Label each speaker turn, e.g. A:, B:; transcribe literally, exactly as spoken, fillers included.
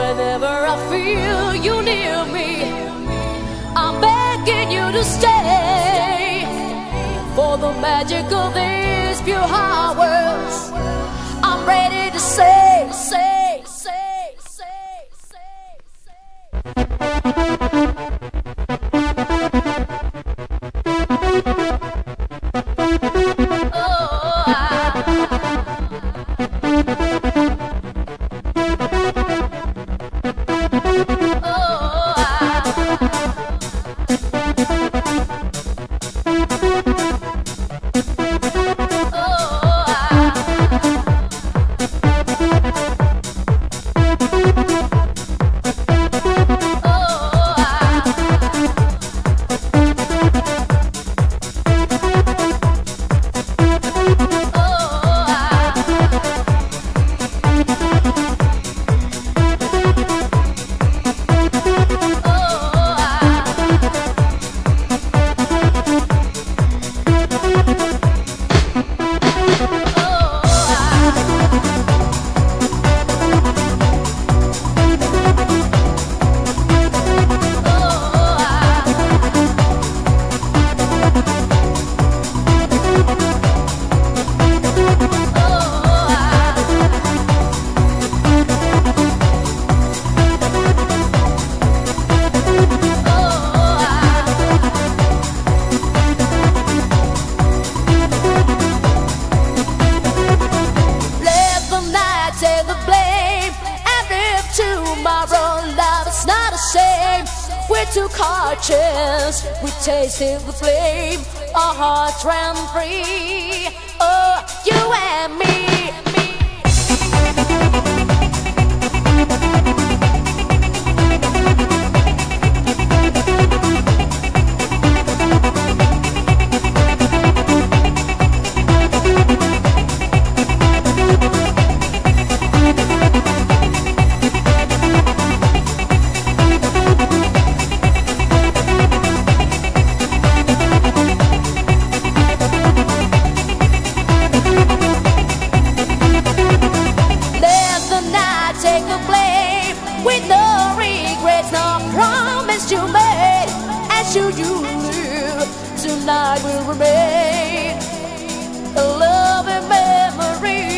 A: Whenever I feel you near me, I'm begging you to stay. For the magic of these few hours, I'm ready to say, say, say, say, say, say. We're two cartridges, we tasted the flame, our hearts ran free. Oh, you and me. With no regrets, no promise you made, as you knew, tonight will remain a loving memory.